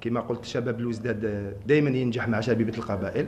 كما قلت شباب الوزداد دائما ينجح مع شبيبه القبائل.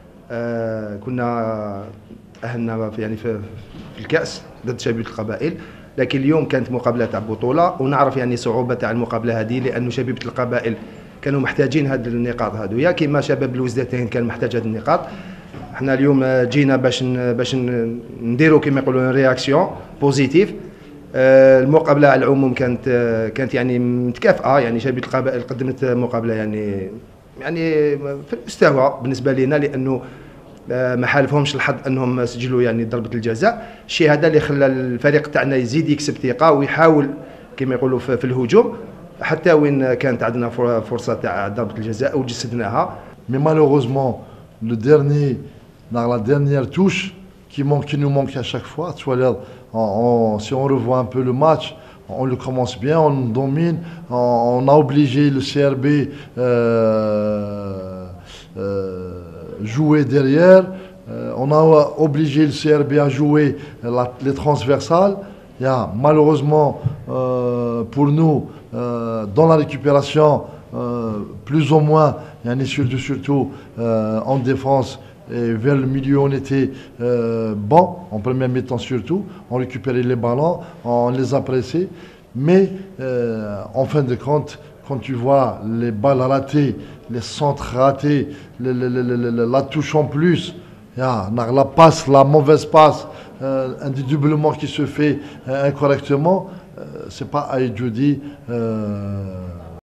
كنا اهلنا في الكاس ضد شبيبه القبائل، لكن اليوم كانت مقابله تاع بطوله، ونعرف يعني صعوبه تاع المقابله هذه، لانه شبيبه القبائل كانوا محتاجين هذه النقاط هذويا كما شباب الوزداد كان محتاج هذه النقاط. احنا اليوم جينا باش نديروا كما يقولون رياكسيون بوزيتيف. المقابله على العموم كانت يعني متكافئه، يعني شبيبه القبائل قدمت مقابله يعني في المستوى بالنسبه لنا، لانه ما حالفهمش الحظ انهم سجلوا يعني ضربه الجزاء. الشيء هذا اللي خلى الفريق تاعنا يزيد يكسب ثقه ويحاول كما يقولوا في الهجوم، حتى وين كانت عندنا فرصه تاع ضربه الجزاء وجسدناها. Mais malheureusement, la dernière touche qui nous manque à chaque fois. Si on revoit un peu le match, on le commence bien, on domine, on a obligé le CRB jouer derrière, on a obligé le CRB à jouer les transversales. Malheureusement pour nous, dans la récupération, plus ou moins, surtout en défense, et vers le milieu, on était bon, en première mi-temps surtout. On récupérait les ballons, on les a pressés. Mais en fin de compte, quand tu vois les balles ratées, les centres ratés, la touche en plus, la passe, la mauvaise passe, individuellement qui se fait incorrectement, c'est pas à Djoudi.